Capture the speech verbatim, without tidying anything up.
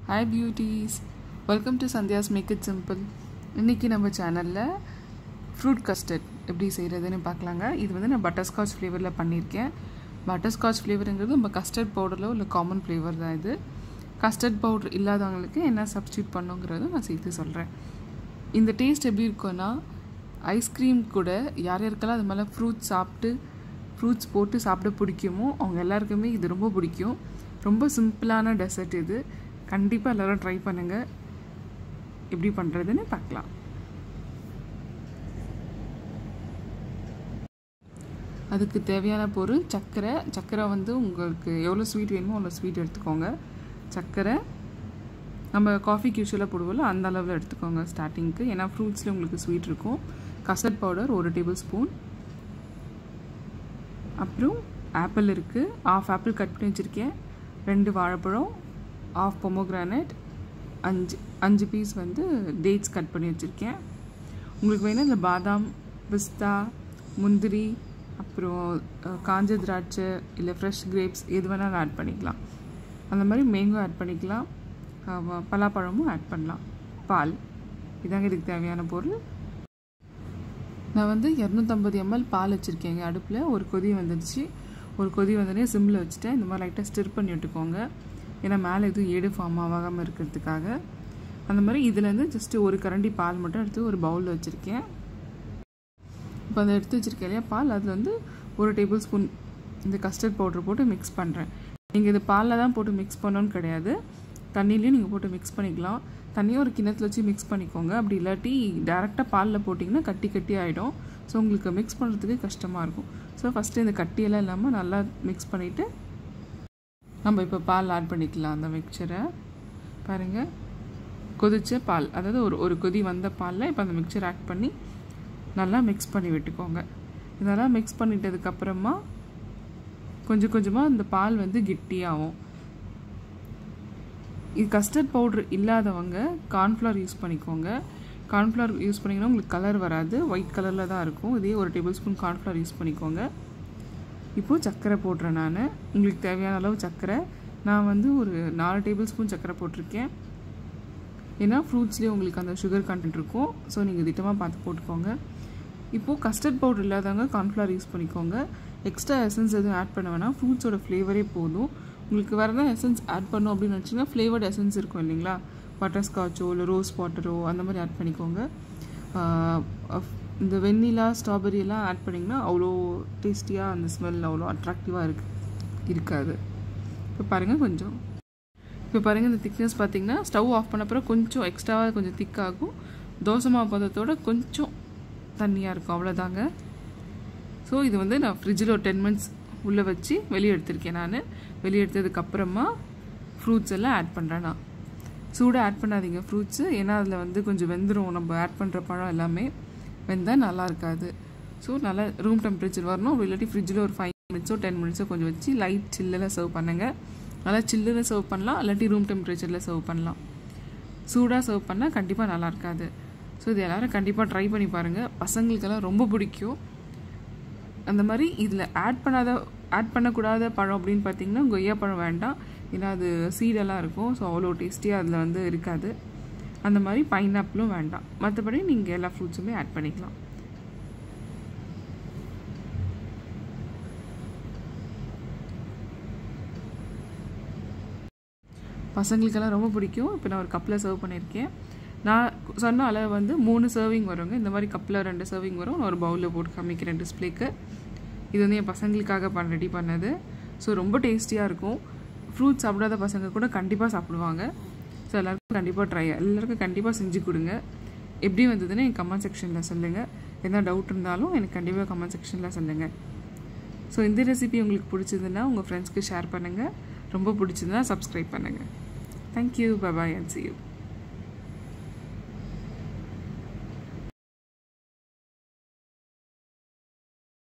Hi beauties, welcome to Sandhya's Make It Simple. இன்னைக்கு நம்ம சேனல்ல ஃப்ரூட் கஸ்டர்ட் எப்படி செய்யறதுன்னு பார்க்கலாங்க. இது வந்து நான் பட்டர்ஸ்காட்ச் ஃப்ளேவர்ல பண்ணியிருக்கேன். பட்டர்ஸ்காட்ச் ஃப்ளேவர்ங்கிறது நம்ம கஸ்டர்ட் பவுடர்ல உள்ள காமன் ஃப்ளேவர் தான் இது. கஸ்டர்ட் பவுடர் இல்லாதவங்களுக்கு என்ன சப்ஸ்டியூட் பண்ணுங்கிறத நான் சேர்த்து சொல்கிறேன். இந்த டேஸ்ட் எப்படி இருக்கும்னா ஐஸ்கிரீம் கூட யார் யாருக்கெல்லாம் அது மேலே ஃப்ரூட்ஸ் சாப்பிட்டு ஃப்ரூட்ஸ் போட்டு சாப்பிட பிடிக்குமோ அவங்க எல்லாருக்குமே இது ரொம்ப பிடிக்கும். ரொம்ப சிம்பிளான டெசர்ட் இது. கண்டிப்பாக எல்லோரும் ட்ரை பண்ணுங்கள். எப்படி பண்ணுறதுன்னு பார்க்கலாம். அதுக்கு தேவையான பொருள் சர்க்கரை. சர்க்கரை வந்து உங்களுக்கு எவ்வளோ ஸ்வீட் வேணுமோ அவ்வளோ ஸ்வீட் எடுத்துக்கோங்க. சர்க்கரை நம்ம காஃபிக்கு யூஸ்வலாக போடுவோம்ல அந்த அளவில் எடுத்துக்கோங்க ஸ்டார்டிங்க்கு. ஏன்னா ஃப்ரூட்ஸில் உங்களுக்கு ஸ்வீட் இருக்கும். கஸ்டர்ட் பவுடர் ஒரு டேபிள் ஸ்பூன். அப்புறம் ஆப்பிள் இருக்குது, ஆஃப் ஆப்பிள் கட் பண்ணி வச்சுருக்கேன். ரெண்டு வாழைப்பழம், ஆஃப் பொமோகிரானட், அஞ்சு அஞ்சு பீஸ் வந்து டேட்ஸ் கட் பண்ணி வச்சுருக்கேன். உங்களுக்கு வேணும் இல்லை பாதாம், பிஸ்தா, முந்திரி, அப்புறம் காஞ்ச திராட்சை இல்லை ஃப்ரெஷ் கிரேப்ஸ் எது வேணாலும் ஆட் பண்ணிக்கலாம். அந்த மாதிரி மேங்கோ ஆட் பண்ணிக்கலாம், பலாப்பழமும் ஆட் பண்ணலாம். பால் இதாங்க இதுக்கு தேவையான பொருள். நான் வந்து இரநூத்தம்பது எம்எல் பால் வச்சுருக்கேங்க அடுப்பில். ஒரு கொதி வந்துடுச்சு. ஒரு கொதி வந்தோடனே சிம்மில் வச்சுட்டேன். இந்த மாதிரி லைட்டாக ஸ்டிர் பண்ணி விட்டுக்கோங்க. ஏன்னா மேலே எதுவும் ஏடு ஃபார்ம் ஆகாமல் இருக்கிறதுக்காக. அந்த மாதிரி இதுலேருந்து ஜஸ்ட்டு ஒரு கரண்டி பால் மட்டும் எடுத்து ஒரு பவுலில் வச்சுருக்கேன். இப்போ அதை எடுத்து வச்சுருக்கேன் இல்லையா பால், அதில் வந்து ஒரு டேபிள் ஸ்பூன் இந்த கஸ்டர்ட் பவுடர் போட்டு மிக்ஸ் பண்ணுறேன். நீங்கள் இது பாலில் தான் போட்டு மிக்ஸ் பண்ணணுன்னு கிடையாது, தண்ணிலையும் நீங்கள் போட்டு மிக்ஸ் பண்ணிக்கலாம். தண்ணியும் ஒரு கிணத்துல வச்சு மிக்ஸ் பண்ணிக்கோங்க. அப்படி இல்லாட்டி டேரெக்டாக பாலில் போட்டிங்கன்னா கட்டி கட்டி ஆகிடும். ஸோ உங்களுக்கு மிக்ஸ் பண்ணுறதுக்கு கஷ்டமாக இருக்கும். ஸோ ஃபஸ்ட்டு இந்த கட்டியெல்லாம் இல்லாமல் நல்லா மிக்ஸ் பண்ணிவிட்டு நம்ம இப்போ பால் ஆட் பண்ணிக்கலாம். அந்த மிக்சரை பாருங்கள், கொதிச்ச பால், அதாவது ஒரு ஒரு கொதி வந்த பாலில் இப்போ அந்த மிக்சர் ஆட் பண்ணி நல்லா மிக்ஸ் பண்ணி விட்டுக்கோங்க. இதெல்லாம் மிக்ஸ் பண்ணிட்டதுக்கப்புறமா கொஞ்சம் கொஞ்சமாக இந்த பால் வந்து கெட்டியாகும். இது கஸ்டர்ட் பவுட்ரு இல்லாதவங்க கார்ன்ஃப்ளவர் யூஸ் பண்ணிக்கோங்க. கார்ன்ஃப்ளவர் யூஸ் பண்ணிங்கன்னா உங்களுக்கு கலர் வராது, ஒயிட் கலரில் தான் இருக்கும். இதே ஒரு டேபிள் ஸ்பூன் கார்ன்ஃப்ளவர் யூஸ் பண்ணிக்கோங்க. இப்போது சர்க்கரை போடுறேன் நான். உங்களுக்கு தேவையான அளவு சர்க்கரை. நான் வந்து ஒரு நாலு டேபிள் ஸ்பூன் சர்க்கரை போட்டிருக்கேன். ஏன்னா ஃப்ரூட்ஸ்லேயே உங்களுக்கு அந்த சுகர் கண்டென்ட் இருக்கும். ஸோ நீங்கள் திட்டமாக பார்த்து போட்டுக்கோங்க. இப்போது கஸ்டர்ட் பவுடர் இல்லாதவங்க கார்ன்ஃப்ளவர் யூஸ் பண்ணிக்கோங்க. எக்ஸ்ட்ரா எசன்ஸ் எதுவும் ஆட் பண்ண வேணாம், ஃப்ரூட்ஸோட ஃப்ளேவரே போதும். உங்களுக்கு வேறு தான் எசன்ஸ் ஆட் பண்ணோம் அப்படின்னு நினச்சிங்கன்னா ஃப்ளேவர்ட் எசன்ஸ் இருக்கும் இல்லைங்களா, பட்டர்ஸ்காட்சோ இல்லை ரோஸ் வாட்டரோ அந்த மாதிரி ஆட் பண்ணிக்கோங்க. இந்த வெண்ணிலா, ஸ்ட்ராபெரி எல்லாம் ஆட் பண்ணிங்கன்னா அவ்வளோ டேஸ்டியாக அந்த ஸ்மெல் அவ்வளோ அட்ராக்டிவாக இருக்கு இருக்காது. இப்போ பாருங்கள், கொஞ்சம் இப்போ பாருங்கள் இந்த திக்னஸ் பார்த்திங்கன்னா ஸ்டவ் ஆஃப் பண்ண அப்புறம் கொஞ்சம் எக்ஸ்ட்ராவாக கொஞ்சம் திக்காகும். தோசை மாவு பதத்தோட கொஞ்சம் தண்ணியாக இருக்கும், அவ்வளோதாங்க. ஸோ இது வந்து நான் ஃப்ரிட்ஜில் ஒரு டென் மினிட்ஸ் உள்ளே வச்சு வெளியே எடுத்திருக்கேன். நான் வெளியே எடுத்ததுக்கப்புறமா ஃப்ரூட்ஸ் எல்லாம் ஆட் பண்ணுறேன். நான் சூடாக ஆட் பண்ணாதீங்க ஃப்ரூட்ஸு, ஏன்னா அதில் வந்து கொஞ்சம் வெந்துடும். நம்ம ஆட் பண்ணுற பழம் எல்லாமே வெந்தால் நல்லா இருக்காது. ஸோ நல்லா ரூம் டெம்பரேச்சர் வரணும். அப்படி இல்லாட்டி ஃப்ரிட்ஜில் ஒரு ஃபைவ் மினிட்ஸோ டென் மினிட்ஸோ கொஞ்சம் வச்சு லைட் சில்லில் சர்வ் பண்ணுங்கள். நல்லா சில்லில் சர்வ் பண்ணலாம், இல்லாட்டி ரூம் டெம்பரேச்சரில் சர்வ் பண்ணலாம். சூடாக சர்வ் பண்ணால் கண்டிப்பாக நல்லா இருக்காது. ஸோ இது எல்லோரும் கண்டிப்பாக ட்ரை பண்ணி பாருங்கள். பசங்களுக்கெல்லாம் ரொம்ப பிடிக்கும். அந்த மாதிரி இதில் ஆட் பண்ணாத ஆட் பண்ணக்கூடாத பழம் அப்படின்னு பார்த்தீங்கன்னா கொய்யா பழம் வேண்டாம், ஏன்னா அது சீடெல்லாம் இருக்கும். ஸோ அவ்வளோ டேஸ்டியாக அதில் வந்து இருக்காது. அந்த மாதிரி பைனாப்பிளும் வேண்டாம். மற்றபடி நீங்கள் எல்லா ஃப்ரூட்ஸுமே ஆட் பண்ணிக்கலாம். பசங்களுக்கெல்லாம் ரொம்ப பிடிக்கும். இப்போ நான் ஒரு கப்பில் சர்வ் பண்ணியிருக்கேன். நான் சொன்ன அளவு வந்து மூணு சர்விங் வருங்க. இந்த மாதிரி கப்பில் ரெண்டு சர்விங் வரும். நான் ஒரு பவுலில் போட்டு காமிக்கிறேன் டிஸ்பிளேக்கு. இது வந்து என் பசங்களுக்காக பண்ண ரெடி பண்ணது. ஸோ ரொம்ப டேஸ்டியாக இருக்கும். ஃப்ரூட்ஸ் சாப்பிடாத பசங்க கூட கண்டிப்பாக சாப்பிடுவாங்க. ஸோ எல்லாருக்கும் கண்டிப்பாக ட்ரை எல்லாருக்கும் கண்டிப்பாக செஞ்சு கொடுங்க. எப்படி வந்ததுன்னு என் கமெண்ட் செக்ஷனில் சொல்லுங்கள். எதனா டவுட் இருந்தாலும் எனக்கு கண்டிப்பாக கமெண்ட் செக்ஷனில் சொல்லுங்கள். ஸோ இந்த ரெசிபி உங்களுக்கு பிடிச்சதுன்னா உங்கள் ஃப்ரெண்ட்ஸ்க்கு ஷேர் பண்ணுங்கள். ரொம்ப பிடிச்சதுன்னா சப்ஸ்கிரைப் பண்ணுங்கள். Thank you, bye bye and see you.